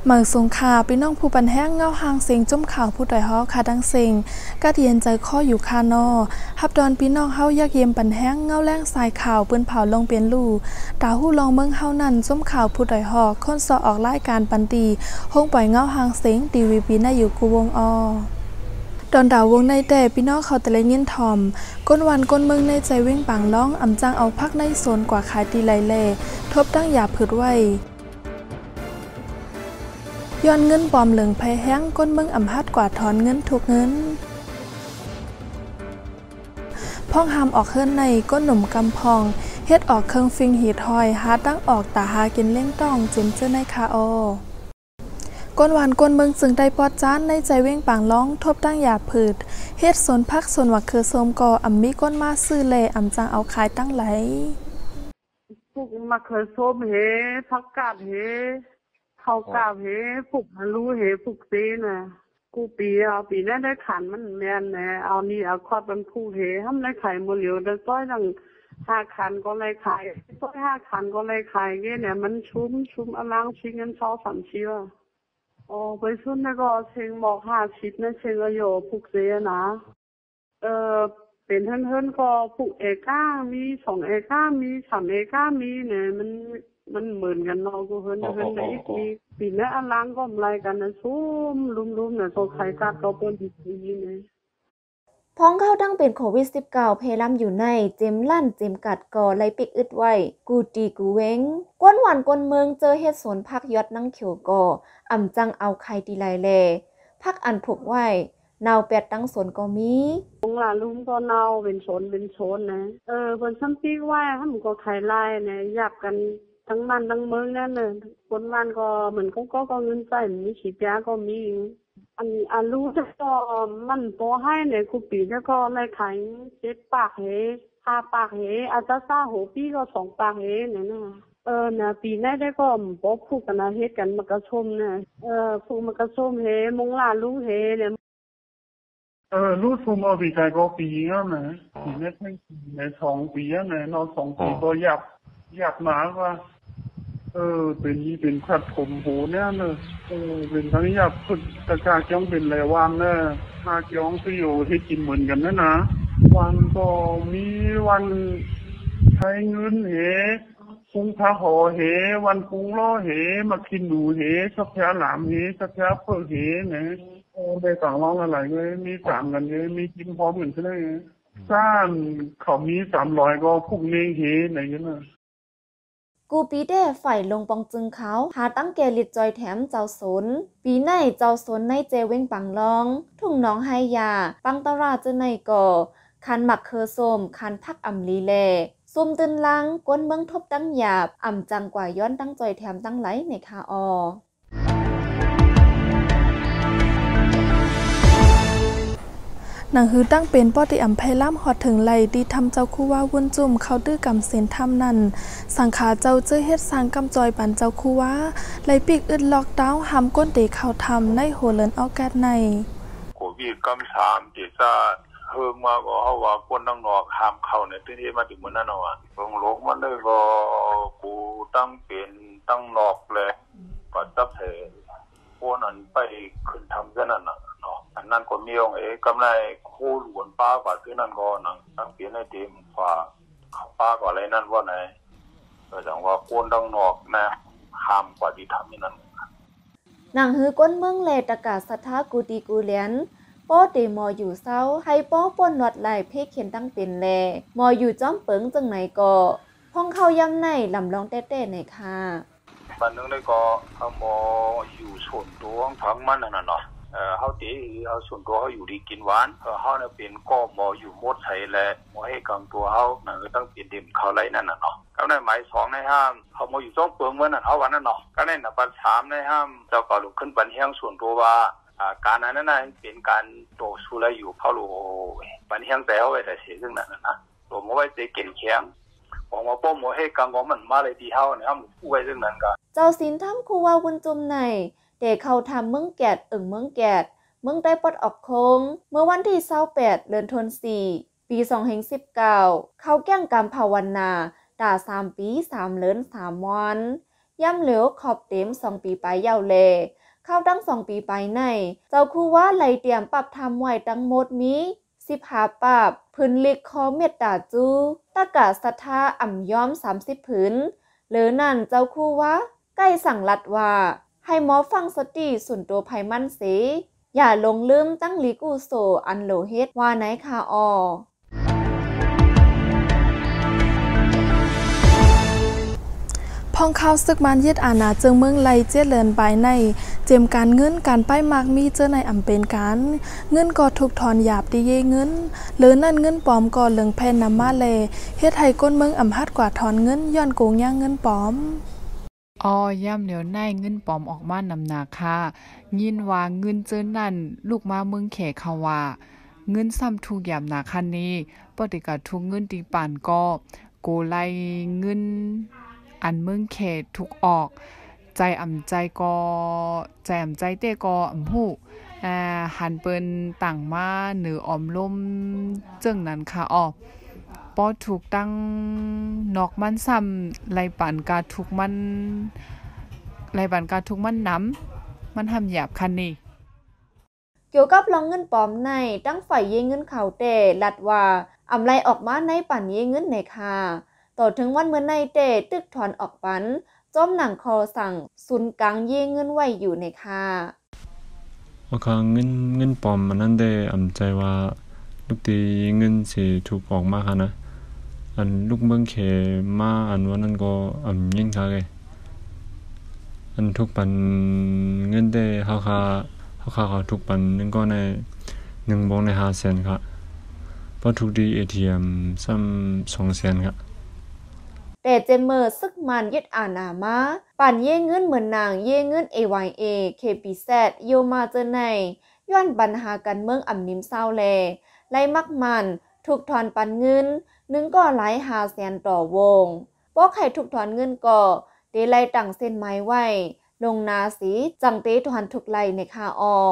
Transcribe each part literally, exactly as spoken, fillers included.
เมืองสงขลาพี่น้องผู้ปันแห้งเงาหางเสียงจุ่มข่าวผู้ต่อยฮอคาดังเสียงกัดเย็นใจข้ออยู่คานอฮับดอนพี่น้องเฮาอยากเยี่ยมปันแห้งเงาแรงสายข่าวปืนเผาลงเปลี่ยนลู่ตาหู้ลองเมืองเฮานั่นจุ่มข่าวผู้ต่อยฮอคนสอออกรายการปันตีห้องปล่อยเงาหางเสียงทีวีปีน่าอยู่กูวงอดอนดาววงในแต่พี่น้องเขาแต่ละเงี้ยนทอมก้นวันก้นเมืองในใจเว้งปังร้องอำจังเอาพักในโซนกว่าขายตีไหลเล่ทบตั้งหยาผืดไว้ย้อนเงินปลอมเหลืองไผแห้งก้นเมืองอำฮัดกว่าถอนเงินทุกเงินพ่องหามออกเฮิรนในก้นหนุ่มกำพองเฮ็ดออกเครื่องฟิงหีทอยหาตั้งออกตาหากินเล่งต้องเจมเจอในคาออก้นหวานก้นเมืองจึงได้ปอดจ้านในใจเว้งปางร้องทบตั้งหยาผืดเฮ็ดสนพักสนวักคือโสมกออำมีก้นมาซื้อเลอำจังเอาขายตั้งไหลปลูกมะเขือส้มเฮผักกาดเฮเขากาบเฮผูกมารู้เฮผูกซีน่ะกูปีเอาปีนั้นได้ขันมันแม่นแน่เอานี่เอาคอดมันผูกเฮทำได้ไข่หมดเหลียวได้ต้อยตั้งห้าขันก็เลยขายต้อยห้าขันก็เลยขายเนี่ยมันชุ่มชุ่มอลังชิงเงินเช้าสามชิวอ๋อไปซุ่นแล้วก็เชิงบอกห้าชิดนะเชิงก็โยผูกเสียนะเออเป็นเฮิรนๆก็ผูกเอก้ามีสองเอก้ามีสามเอก้ามีเนี่ยมันมันเหมือนกันเนาะกูเฮิรนเฮิรนได้อีกมีปีนี้อลังก็อะไรกันนะซุ่มลุ่มๆเนี่ยก็ใครกัดก็เป็นทีนี้เนี่ยพ้องเข้าตั้งเป็นโควิด สิบเก้า เพลัมอยู่ในเจมลั่นเจมกัดก่อไลปิกอึดไว้กูตีกูเว้งก้นหวานก้นเมืองเจอเฮ็ดสวนพักยอดนั่งเขียวก่ออ่ำจังเอาไข่ตีไลแลพักอันผูกไว้นาวแปดตั้งสวนก็มีลงล่ะลุงก็นาวเป็นชนเป็นชนนะเออเพิ่นซ้ำปีกไว้ให้มันก็ไข่ลายเนี่ยหยับกันทั้งมันทั้งเมืองนั่นเลยคนวันก็เหมือนเขาก็ก็เงินใส่มีฉีดยาก็มีอันอันรู้จะก็มันพอให้เนี่ยคูปีแล้วก็ในขายเจ็ดปากเฮห้าปากเฮอาจจะซ่าโหปีก็สองปากเฮเนี่ยนะเออนะปีนี้ได้ก็พอพูดกันนะเฮ็ดกันมากระชมเนี่ยเออพูดมากระชมเฮมงลาลุงเฮเนี่ยเออรู้สมเอาปีกายก็ปีงั้นนะปีนี้ทั้งปีในสองปีนะนอนสองปีก็หยับหยับหนาว่าเออเป็นนี้เป็นขัดผมโหเนี่ยเนอะเออเป็นทั้งหยับฝึกตะกาจ้องเป็นแหลวันเนอะมาจ้องที่อยู่ที่กินเหมือนกันนะนะวันก็มีวันใช้เงินเหพุงพาหอเหวันพุงล้อเหมากินดูเหสักแผลหลามเหสักแผลเปิดเหเนี่ยโอ้ได้ต่างร้องอะไรเลยมีสามกันเลยมีกินพร้อมกันใช่ไหมสร้างเขามีสามร้อยก็พุ่งเลี้ยงเหไหนกันนะกูปีเด้ฝ่ายลงปองจึงเขาหาตั้งแกลิดจอยแถมเจ้าสนปีในเจ้าสนในเจเว้งปังลองทุ่งน้องไฮยาปังตราเจในก่อคันหมักเคอส้มคันพักอำลีแลส้มตึนลังก้นเมืองทบตั้งหยาบอ่ำจังกว่าย้อนตั้งจอยแถมตั้งไหลในคาออหนังฮือตั้งเป็นป้อติอำไพล่ำหอดถึงไหลดีทำเจ้าคู่ว่าวุ่นจุ่มเขาดื้อกำเส้นทำนั่นสังขาเจ้าเจอเฮ็ดสร้างกำจอยปันเจ้าคู่ว่าไหลปีกอึดล็อกดาวน์หำก้นเตะเขาทำในโหเลินเอาแกดในโควิดกำสามเจซ่าเฮิงมาก็เฮาว่าคนตั้งนอกห้ามเข้าในพื้นที่มาถึงมื้อนั้นเนาะเบิ่งโลกมันเลยก็กูตั้งเป็นตั้งนอกแหละก็จับเถคนอันไปขึ้นทำซะนั่นน่ะอันนั้นก็มีองค์เอกำไรโคหลวนป้ากว่าที่นั่นก็นังตั้งเปลี่ยนให้เต็มฟ้าเขาป้าก็อะไรนั่นว่าไหนก็จังว่าโคนดังนอกนะห้ามกว่าที่ทำนี่นั่นหนังฮือก้นเมืองแลตะกาสัทธากูตีกูเลียนป้อเตมออยู่เศร้าให้ป้อป่นนวดไหลเพกเขียนตั้งเป็นแลมออยู่จ้อมเปิงจังไหนก็ห้องเข้ายำในลำลองเต้ๆในค่ะบ้านนึงได้ก็เฮามออยู่ส่วนตัวทั้งมันนั่นน่ะเนาะเอ่อเฮาติเอาส่วนตัวเฮาอยู่ดีกินหวานเออเฮาเนี่ยเป็นก็มออยู่หมดไสแลมอให้กังตัวเฮานั่นก็ต้องเป็นเต็มเขาไหลนั่นน่ะเนาะก็ในหมายสองในห้ามเฮามออยู่จ้องเปิงเมื่อนั้นเฮาว่านั่นเนาะก็ในน่ะปันสามในห้ามเจ้าก็ลุกขึ้นปันแฮงส่วนตัวว่าอ่าการนั้นน่ะเป็นการโตสู้และอยู่เฮารู้ปันแฮงแต่เฮาไว้แต่เสียซึ่งนั้นน่ะตัวมอไว้สิเก่งแข็งบอกว่าป้อมให้กังก็มันมาเลยที่เฮาเนี่ยเฮาผู้ไว้ซึ่งนั้นก็เจ้าศีลทำคู่ว่าวุ่นจุมในแต่เขาทำเมืองแกดอึ่งเมืองแกดเมืองได้ปลดออกโคงเมื่อวันที่ยี่สิบแปดเดือนธันวาคมปีสองพันสิบเก้าเข้าแก้งกรรมภาวนาด่าสามปีสามเลินสามวันย่ำเหลวขอบเต็มสองปีไปยาวเลเข้าตั้งสองปีไปในเจ้าคู่ว่าไหลเตรียมปรับทำไว้ตั้งหมดมีสิบหาปรับพื้นลิกคอเมตตาจูตะกะศรัทธาอ่ำย้อมสามสิบผืนหรือนั่นเจ้าคู่ว่าใกล้สั่งลัดว่าให้หมอฟังสติส่วนตัวภัยมั่นเสอย่าลงลืมตั้งลีกูโซอันโลเฮ็ดว่าไหนคาออพองเข้าซึกมันยึดอาณาจึงเมืองไลเจริญไปในเจมการเงินการป้ายมากมีเจอในอำเป็นการเงินก็ถูกถอนหยาบดีเยเงินหรือนั่นเงินปลอมก็เหลืองแผ่นนำมาเลเฮ็ดให้ก้นเมืองอำฮัดกว่าถอนเงินย้อนโกงย่างเงินปลอมอ้อย่ำเหลียวในเงินปลอมออกมานำนาคายินว่าเงินเจอนั่นลูกมาเมืองแขเขาว่าเงินซ้ำถูกหยาบนาคันนี้ปฏิกาทุกเงินตีป่านก็โกไลเงินอันเมืองเขตทุกออกใจอ่ำใจก็ใจอ่ำใจเต้ก็อ่ำหูอ่าหันเปิ้นต่างมาเหนือออมลมจึงนั้นค่ะอ้อปอถูกตั้งนอกมันซ้ำไล่ปานกาทุกมันไล่ปานกาทุกมันน้ำมันทำหยาบคันนี้เกี่ยวกับลองเงินปลอมในตั้งฝ่ายเยเงินเขาเตลัดว่าอำไลออกมาในปั่นเยเงินในค่ะต่อถึงวันเมื่อในเตตึกถอนออกปันจ้อมหนังคอสั่งศูนย์กลางเยเงินไว้อยู่ในค่ะโอเคเงินเงินปลอมมันนั่นได้อำใจว่าลูกตีเงินสิถูกออกมาค่ะนะอันลูกเมืองเขมาอันว่านั่นก็อำยิ่งค่ะเลยอันทุกปันเงินได้เฮาค่าเฮาค่าเขาทุกปันนึงก็ในหนึ่งบงในห้าแสนค่ะพอทุกดี เอ ที เอ็ม ซ้ำสองแสนค่ะแต่เจมเมอร์ซึกมันยึดอานามาปั่นเย่เงินเหมือนนางเย่เงิน เอ วาย เอ เค พี แซด โยมาเจอในย้อนปัญหากันเมืองอ่ำนิมเศร้าแลไล่มักมันถูกถอนปันเงินนึงก็หลายหาแสนต่อวงพวกใครถูกถอนเงินก็เดไล่ตั้งเส้นไม้ไว้ลงนาสีจังเตถอนทุกไล่ในคาออ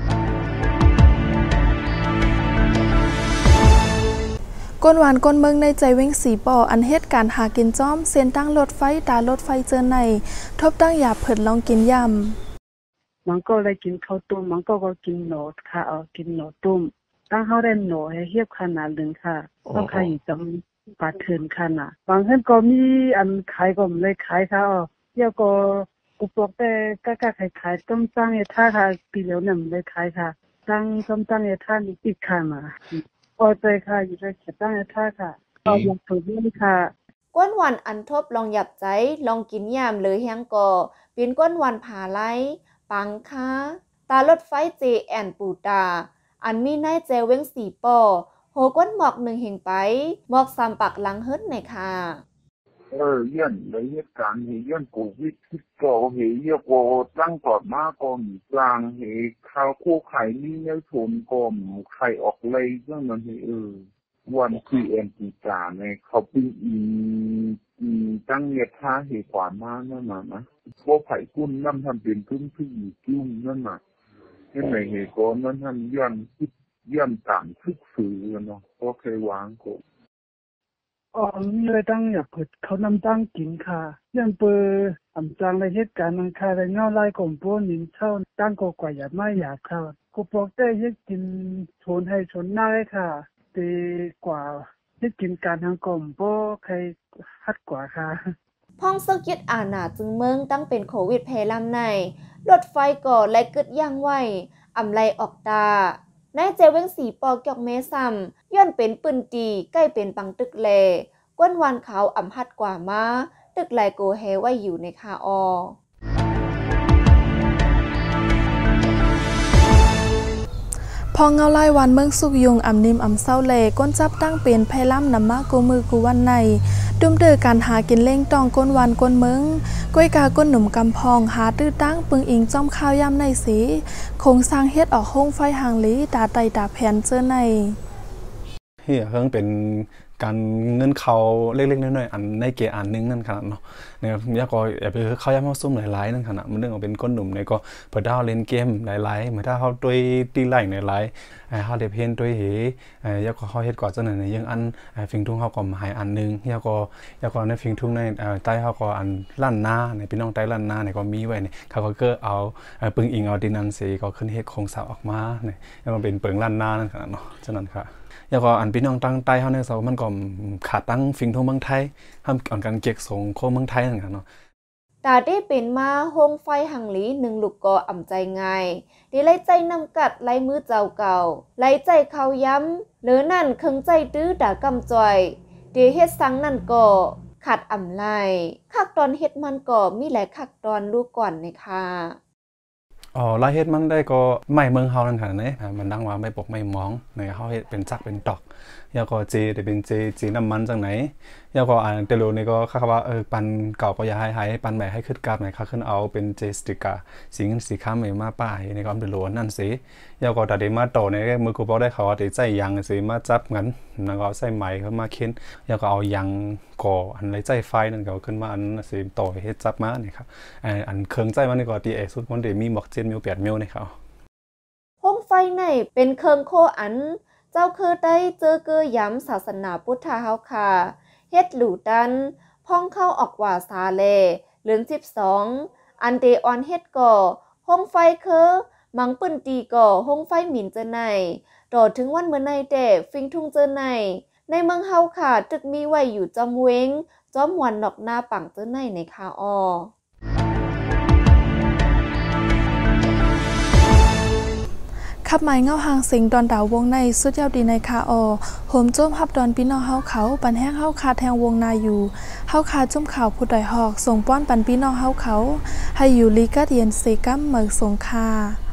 ก้นหวานก้นเมืองในใจเว้งสีป่ออันเหตุการหากินจ้อมเส้นตั้งรถไฟตารถไฟเจอในทบตั้งหยาเผิดลองกินยำมันก็เลยกินข้าวต้มมันก็ก็กินโหนดค่ะเอากินโหนดต้มตั้งเขาได้โหนให้เทียบขนาดหนึ่งค่ะต้องขายจำปาดเถินค่ะน่ะบางท่านก็มีอันขายก็ไม่ได้ขายค่ะอ๋อเที่ยวก็กุปกแต่ก็ก็ขายขายต้มจ้างเอท่าค่ะปีแล้วเนี่ยไม่ได้ขายค่ะตั้งต้มจ้างเอท่านี่ติดค่ะมาพอใจค่ะอยู่ในเขตตั้งเอท่าค่ะเอาอย่างถูกด้วยค่ะก้นวันอันทบลองหยับใจลองกินยามเลยแฮงก่อเป็นก้นวันผาไลปังค่ะตารถไฟเจแอนปูตาอันมีนายเจเว้งสีปอโหก้นหมอกหนึ่งเฮงไปหมอกสามปักหลังเฮิดในค่ะเออเยี่ยนในเหตุการณ์เยี่ยนโควิดสิบเก้าเฮียก็ตั้งก่อนมาก็มีกลางเฮข้าวคู่ไข่นี่เนี่ยชนก็ไข่ออกเลยเรื่องนั้นเออวันที่เอ็นตีจาเนี่ยเขาเป็นอีอีตั้งเนท่าเหตุความมากนั่นน่ะนะพวกไผ่กุ้นน้ำทำเป็นพื้นที่จุ่มนั่นน่ะที่ไหนเหตุการณ์นั้นท่านย้อนย้อนต่างทึกสื่อเนาะก็เคยวางก็อ๋อมีอะไรตั้งอยากเปิดเขานำตั้งกินค่ะยังเปิดอ่ำจังในเหตุการณ์นั้นค่ะในเงาไล่กลมป้วนนินเช่าตั้งก็กว่าอย่าไม่อยากค่ะกูบอกได้ยึดกินชนให้ชนหน้าเลยค่ะดีกว่ายึดกินการทางกลมป้ใครฮัดกว่าค่ะพ้องซึกยึดอาณาจึงเมืองตั้งเป็นโควิดเพลำในรถไฟก่อและกึดย่างไว้อ่ำไลออกตานายเจเว้งสีปอกยอกเมซัมย้อนเป็นปืนตีใกล้เป็นปังตึกแลก้นวันเขาอ่ำพัดกว่ามาตึกไลโกเฮไว้อยู่ในคาออพอเงาไล่วันเมืองสุกยุงอ่ำนิมอ่ำเศร้าแลก้นจับตั้งเป็นไพล่ำนำมากูมือกูวันในดุมเดือการหากินเล่งตองก้นวันก้นเมืองก้อยกาก้นหนุ่มกำพองหาตื้อตั้งปึงอิงจ้อมข้าวยำในสีโครงสร้างเฮ็ดออกห้องไฟหางลีตาไตตาแผ่นเจอในเฮียเฮิงเป็นการเงินเขาเล็กๆน้อยๆอันในเกอันนึงนั่นขนาดเนาะเนี่ยยาก็อย่าไปเขาย้ำเขาซุ่มหลายๆนั่นขนาดมันเรื่องเอาเป็นก้นหนุ่มเนี่ยก็เปิดดาวเล่นเกมหลายๆเหมือนถ้าเขาด้วยตีไล่หลายๆเขาเดเพนด้วยเหยาก็เขาเฮ็ดก่อนจังไหนยังอันฟิงทุ่งเขาก็หายอันนึงยาก็ยาก็ในฟิงทุ่งในใต้เขาก็อันลั่นหน้าในพี่น้องใต้ลั่นหน้าเนี่ยก็มีไว้เนี่ยเขาก็เกิดเอาปึงอิงเอาดินันสีก็ขึ้นเฮ็ดโครงสร้างออกมาเนี่ยแล้วมันเป็นเปิงลั่นหน้านั่นขนาดเนาะฉะนั้นค่ะแล้วก็อันพี่น้องตั้งใต้เฮาเนี่ยเซามันก็ขาดตั้งฟิงทุ่งเมืองไทยทำก่อนการเก็กส่งโคเมืองไทยนั่นค่ะเนาะตาได้เป็นมาโฮงไฟหังหลีหนึ่งลูกก็อ่ำใจง่ายดีไล่ใจนำกัดไล่มือเจ้าเก่าไล่ใจเขาย้ำหรือนั่นเคิงใจตื้อด่ากำจ่อยเดีเฮ็ดสังนั่นก็ขาดอ่ำไล่คักตอนเฮ็ดมันก็มีหลายคักตอนลูกก่อนนะคะอ๋อลายเฮ็ดมันได้ก็ไม่เมืองเฮานั่นค่ะเนี่ยมันดังว่าไม่ปกไม่มองในเฮาเฮ็ดเป็นจักเป็นตอกยาก็เจได้เป็นเจจีน้ำมันจังไหนยาก็อ่านเตโลนี่ก็ค่าว่าเออปันเก่าก็อย่าให้หายปันใหม่ให้ขึ้นกราฟไหนค่าขึ้นเอาเป็นเจสติกาสีเงินสีค้าใหม่มาป้ายในความเตโลนั่นสิยาก็ตัดได้มาโตในมือกูบอกได้เขาได้ใจยังสิมาจับงั้นแล้วก็ใส่ไหมเข้ามาเค้นยาก็เอายังก่ออันไรใจไฟนั่นก็ขึ้นมาอันสิต่อเฮ็ดจับมาเนี่ยครับอันเครื่องใจมันนี่ก็ตีเอสุดมันได้มีหมอกเจ็ดมิลแปดมิลนี่ครับห้องไฟในเป็นเครื่องโคอันเจ้าคือได้เจอเกอย้ำศาสนาพุทธเฮาค่ะเฮ็ดหลูดันพ่องเข้าออกว่าซาเลเลือนสิบสองอันเดออนเฮ็ดก่อห้องไฟคือมังปืนตีก่อห้องไฟหมิ่นเจอในต่อถึงวันเมื่อในเดฟิงทุ่งเจอในในเมืองเฮาค่ะตึกมีไว้อยู่จอมเวงจอมหวันนอกหน้าปังเจอในในคาออขับไม้เงาหางสิงดอนดาววงในสุดยอดดีในคาออโหมโจมฮับดอนพี่น้องเฮาเขาปันแห้งเฮาคาแทงวงนาอยู่เฮาคาจุ่มข่าวผู้ดอยหอกส่งป้อนปันพี่น้องเฮาเขาให้อยู่ลีกาเดียนเซกัมเมิกสงคา